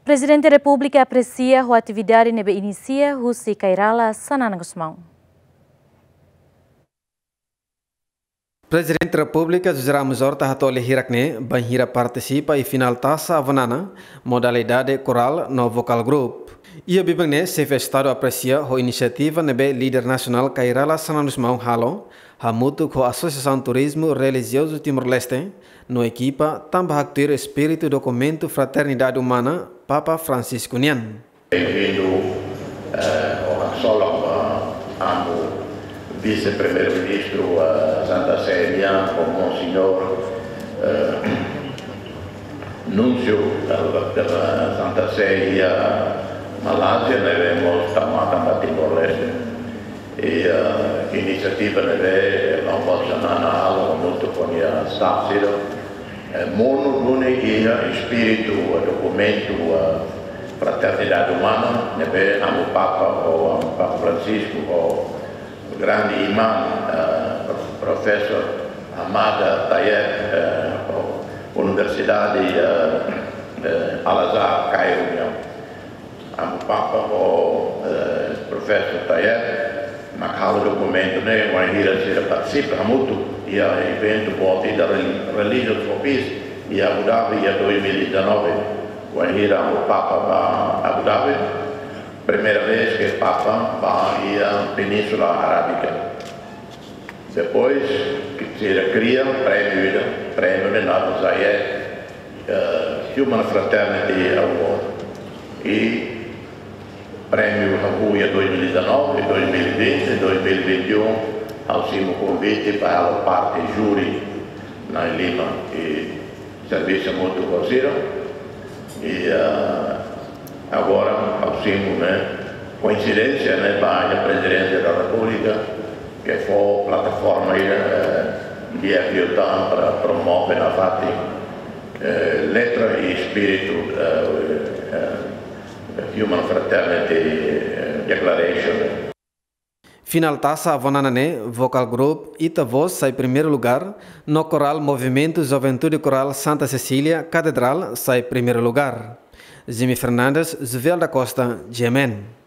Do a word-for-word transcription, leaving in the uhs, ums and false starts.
Presidente da República aprecia a atividade nebe inicia Husi Kairala Sanana Gusmão. Presidente da República José Ramos Horta hatole hirakne banhira participa e final taça avanana modalidade coral no vocal group. Ia bibangne se festado aprecia a iniciativa nebe líder nacional Kairala Sanana Gusmão halo hamutu com a Associação Turismo Religioso Timor-Leste no equipa tambah actuir espírito documento fraternidade humana Papa Francisco Nian. Bem-vindo ao Solom, amo vice-primeiro-ministro uh, Santa Celia, com o senhor uh, Núncio da Santa Celia, Malásia, nós estamos a Timor-Leste. E a uh, iniziativa neve non posso andare molto con il Statsiro. Mono l'uni e spirito documento fraternità umana neve amo Papa o Papa Francisco o grande imam uh, professor Ahmad Tayeb uh, Università di uh, uh, Al-Azhar Cairo. Amo Papa o uh, professor Tayeb. Ma cada documento né uma gira se participa muito e a evento pode da Religious for Peace e Abu Dhabi em dois mil e dezenove uma gira o Papa para Abu Dhabi primeira vez que o Papa vai à Península Arábica. Depois que se cria o prêmio prêmio de Nado Zayed uh, Human Fraternity Award e prêmio Rabuia dois mil e dezenove, dois mil e vinte, dois mil e vinte e um, ao cimo convite para a parte júri na Lima e serviço muito conhecido. E uh, agora, ao cimo, né, coincidência, né, para a presidência da República, que foi a plataforma uh, de Aviotão para promover a parte uh, letra e espírito uh, uh, Human Fraternity Declaration. Final taça avananane vocal group ita voz sai primeiro lugar no coral Movimento Juventude Coral Santa Cecília Catedral sai primeiro lugar. Jimmy Fernandes, Zuvel da Costa, Yemen.